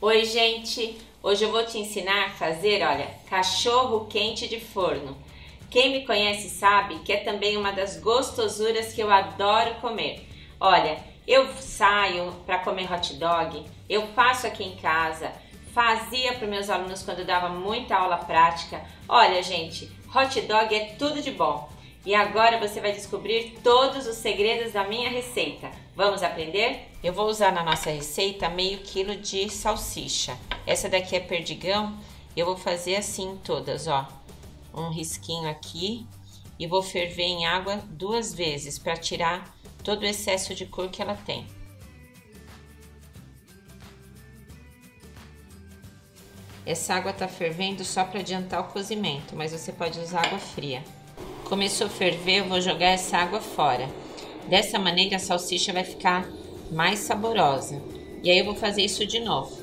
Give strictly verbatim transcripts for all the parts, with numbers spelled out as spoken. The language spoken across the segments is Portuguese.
Oi, gente! Hoje eu vou te ensinar a fazer, olha, cachorro quente de forno. Quem me conhece sabe que é também uma das gostosuras que eu adoro comer. Olha, eu saio para comer hot dog, eu faço aqui em casa, fazia para os meus alunos quando dava muita aula prática. Olha, gente, hot dog é tudo de bom. E agora você vai descobrir todos os segredos da minha receita. Vamos aprender? Eu vou usar na nossa receita meio quilo de salsicha. Essa daqui é perdigão. Eu vou fazer assim todas, ó. Um risquinho aqui. E vou ferver em água duas vezes para tirar todo o excesso de cor que ela tem. Essa água tá fervendo só para adiantar o cozimento, mas você pode usar água fria. Começou a ferver, eu vou jogar essa água fora. Dessa maneira a salsicha vai ficar mais saborosa. E aí eu vou fazer isso de novo.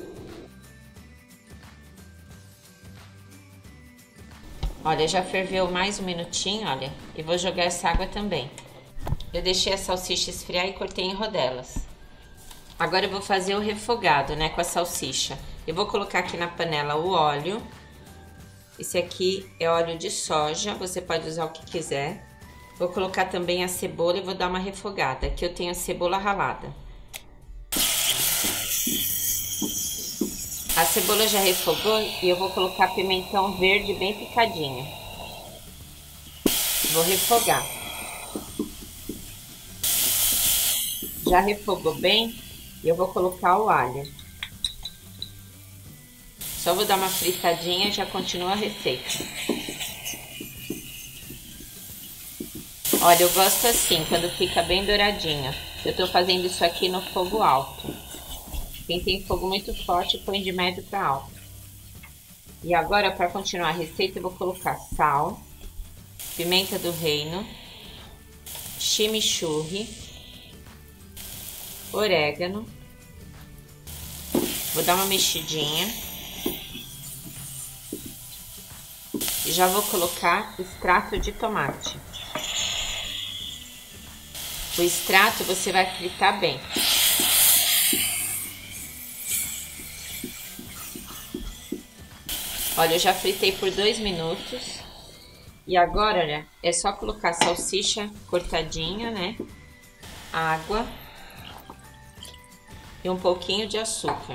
Olha, já ferveu mais um minutinho, olha. E vou jogar essa água também. Eu deixei a salsicha esfriar e cortei em rodelas. Agora eu vou fazer o refogado, né, com a salsicha. Eu vou colocar aqui na panela o óleo. Esse aqui é óleo de soja, você pode usar o que quiser. Vou colocar também a cebola e vou dar uma refogada. Aqui eu tenho a cebola ralada. A cebola já refogou e eu vou colocar pimentão verde bem picadinho. Vou refogar. Já refogou bem e eu vou colocar o alho. Só vou dar uma fritadinha e já continua a receita. Olha, eu gosto assim, quando fica bem douradinho. Eu tô fazendo isso aqui no fogo alto. Quem tem fogo muito forte, põe de médio para alto. E agora, para continuar a receita, eu vou colocar sal, pimenta do reino, chimichurri, orégano. Vou dar uma mexidinha. E já vou colocar extrato de tomate. O extrato você vai fritar bem. Olha, eu já fritei por dois minutos. E agora, olha, é só colocar salsicha cortadinha, né? Água. E um pouquinho de açúcar.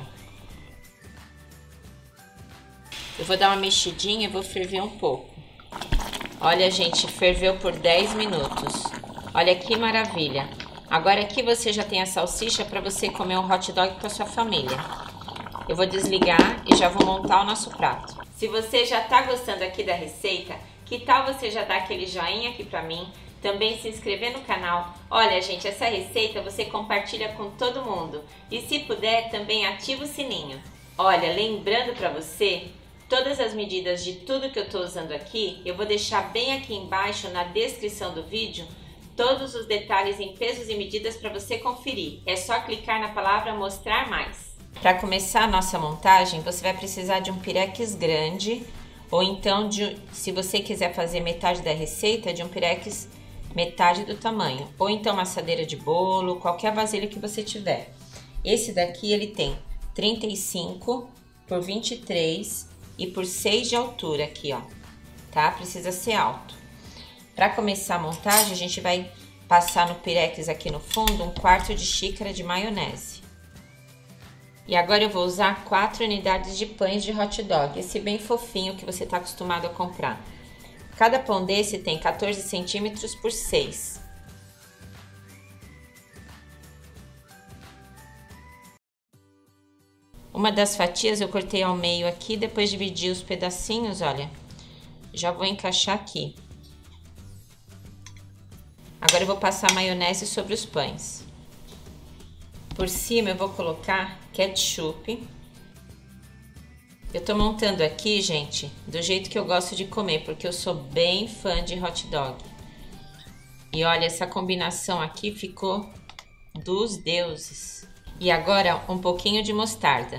Eu vou dar uma mexidinha e vou ferver um pouco. Olha, gente, ferveu por dez minutos. Olha que maravilha. Agora aqui você já tem a salsicha para você comer um hot dog com a sua família. Eu vou desligar e já vou montar o nosso prato. Se você já tá gostando aqui da receita, que tal você já dar aquele joinha aqui para mim? Também se inscrever no canal. Olha, gente, essa receita você compartilha com todo mundo. E se puder, também ativa o sininho. Olha, lembrando para você... Todas as medidas de tudo que eu estou usando aqui, eu vou deixar bem aqui embaixo na descrição do vídeo, todos os detalhes em pesos e medidas para você conferir. É só clicar na palavra mostrar mais. Para começar a nossa montagem, você vai precisar de um pirex grande, ou então, de, se você quiser fazer metade da receita, de um pirex metade do tamanho. Ou então uma assadeira de bolo, qualquer vasilha que você tiver. Esse daqui ele tem trinta e cinco por vinte e três e por seis de altura aqui, ó, tá? Precisa ser alto. Para começar a montagem, a gente vai passar no pirex aqui no fundo um quarto de xícara de maionese. E agora eu vou usar quatro unidades de pães de hot dog, esse bem fofinho que você tá acostumado a comprar. Cada pão desse tem quatorze centímetros por seis. Uma das fatias eu cortei ao meio aqui, depois dividi os pedacinhos, olha. Já vou encaixar aqui. Agora eu vou passar maionese sobre os pães. Por cima eu vou colocar ketchup. Eu tô montando aqui, gente, do jeito que eu gosto de comer, porque eu sou bem fã de hot dog. E olha, essa combinação aqui ficou dos deuses. E agora um pouquinho de mostarda.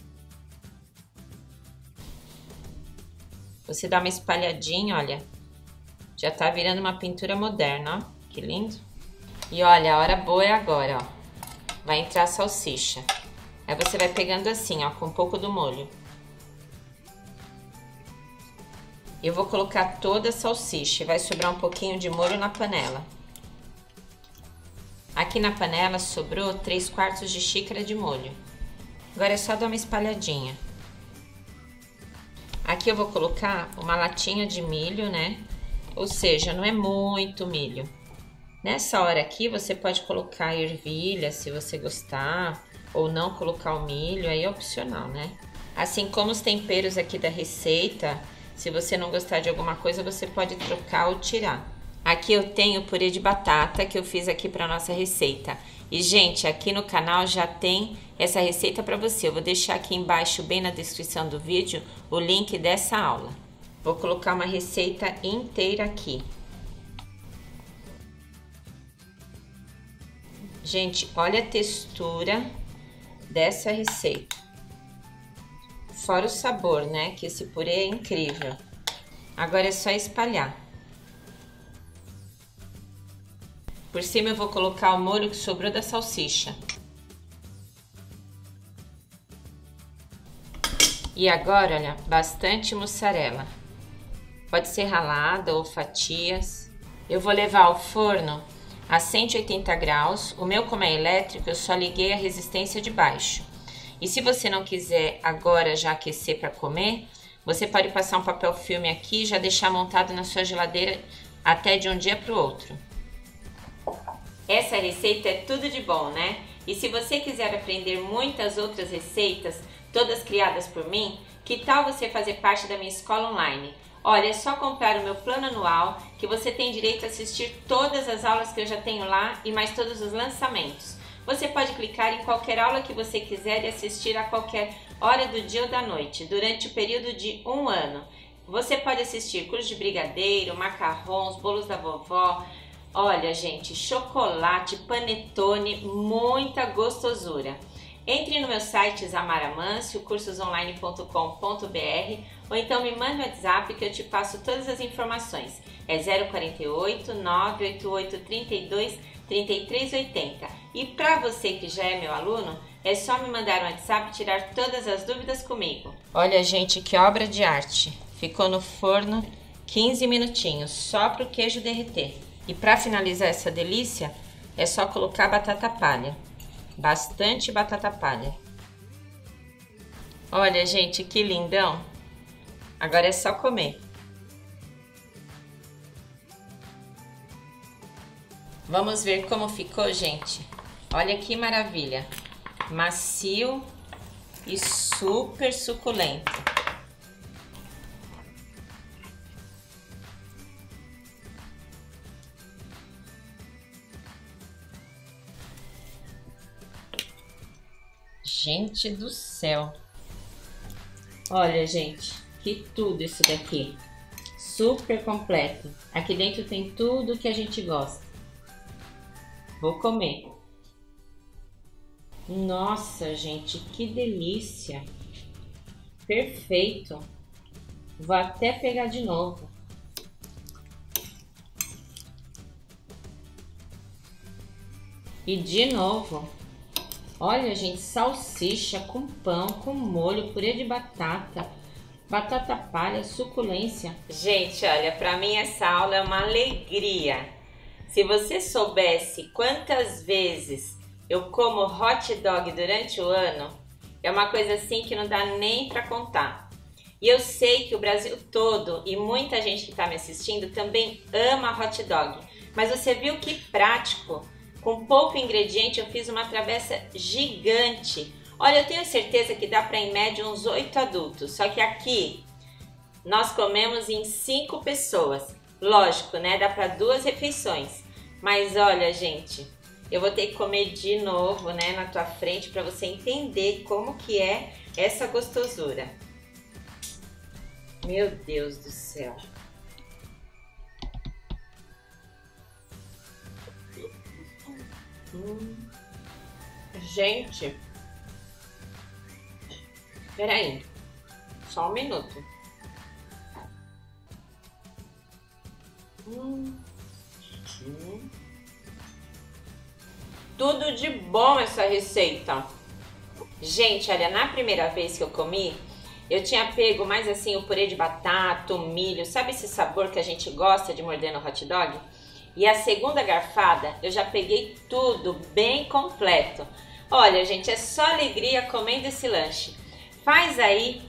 Você dá uma espalhadinha, olha. Já tá virando uma pintura moderna, ó. Que lindo. E olha, a hora boa é agora, ó. Vai entrar a salsicha. Aí você vai pegando assim, ó, com um pouco do molho. Eu vou colocar toda a salsicha, vai sobrar um pouquinho de molho na panela. Aqui na panela sobrou três quartos de xícara de molho. Agora é só dar uma espalhadinha. Aqui eu vou colocar uma latinha de milho, né? Ou seja, não é muito milho. Nessa hora aqui você pode colocar ervilha, se você gostar, ou não colocar o milho, aí é opcional, né? Assim como os temperos aqui da receita, se você não gostar de alguma coisa, você pode trocar ou tirar. Aqui eu tenho purê de batata que eu fiz aqui para nossa receita. E, gente, aqui no canal já tem essa receita para você. Eu vou deixar aqui embaixo, bem na descrição do vídeo, o link dessa aula. Vou colocar uma receita inteira aqui. Gente, olha a textura dessa receita. Fora o sabor, né? Que esse purê é incrível. Agora é só espalhar. Por cima eu vou colocar o molho que sobrou da salsicha. E agora, olha, bastante mussarela. Pode ser ralada ou fatias. Eu vou levar ao forno a cento e oitenta graus. O meu, como é elétrico, eu só liguei a resistência de baixo. E se você não quiser agora já aquecer para comer, você pode passar um papel filme aqui e já deixar montado na sua geladeira até de um dia para o outro. Essa receita é tudo de bom, né? E se você quiser aprender muitas outras receitas, todas criadas por mim, que tal você fazer parte da minha escola online? Olha, é só comprar o meu plano anual que você tem direito a assistir todas as aulas que eu já tenho lá e mais todos os lançamentos. Você pode clicar em qualquer aula que você quiser e assistir a qualquer hora do dia ou da noite, durante o período de um ano. Você pode assistir curso de brigadeiro, macarrons, bolos da vovó. Olha, gente, chocolate, panetone, muita gostosura. Entre no meu site Isamara Mâncio, cursos online ponto com ponto br, ou então me mande um WhatsApp que eu te passo todas as informações. É zero quarenta e oito, nove oito oito, trinta e dois, trinta e três oitenta. E para você que já é meu aluno, é só me mandar um WhatsApp e tirar todas as dúvidas comigo. Olha, gente, que obra de arte. Ficou no forno quinze minutinhos, só para o queijo derreter. E para finalizar essa delícia, é só colocar batata palha. Bastante batata palha. Olha, gente, que lindão. Agora é só comer. Vamos ver como ficou, gente. Olha que maravilha. Macio e super suculento. Gente do céu. Olha, gente, que tudo isso daqui. Super completo. Aqui dentro tem tudo que a gente gosta. Vou comer. Nossa, gente, que delícia. Perfeito. Vou até pegar de novo. E de novo. Olha, gente, salsicha com pão, com molho, purê de batata, batata palha, suculência. Gente, olha, para mim essa aula é uma alegria. Se você soubesse quantas vezes eu como hot dog durante o ano, é uma coisa assim que não dá nem para contar. E eu sei que o Brasil todo e muita gente que está me assistindo também ama hot dog. Mas você viu que prático? Com pouco ingrediente eu fiz uma travessa gigante. Olha, eu tenho certeza que dá para em média uns oito adultos. Só que aqui nós comemos em cinco pessoas. Lógico, né? Dá para duas refeições. Mas olha, gente, eu vou ter que comer de novo, né, na tua frente para você entender como que é essa gostosura. Meu Deus do céu. Hum. Gente, peraí, só um minuto. Hum. Hum. Tudo de bom essa receita. Gente, olha, na primeira vez que eu comi, eu tinha pego mais assim o purê de batata, o milho, sabe esse sabor que a gente gosta de morder no hot dog? E a segunda garfada, eu já peguei tudo bem completo. Olha, gente, é só alegria comendo esse lanche. Faz aí